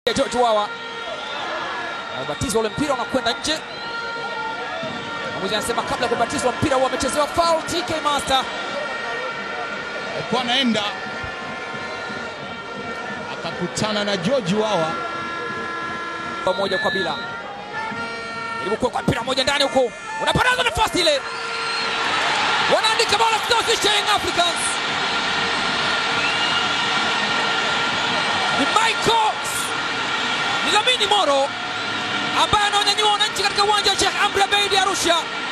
George Wawa anabatiza ule mpira unakwenda nje. Mwamuzi anasema kabla ya kubatizwa mpira huo amechezewa foul. TK Master alikuwa anaenda akakutana na George Wawa pamoja kwa bila. Jaribu kwa mpira moja ndani huko. Unaparaza nafasi ile. Wanaandika bao la kutosha Young Africans. Ni Michael Lamine Moro ambaye ananyanyua wananchi katika uwanja wa Sheikh Amri Abeid Arusha.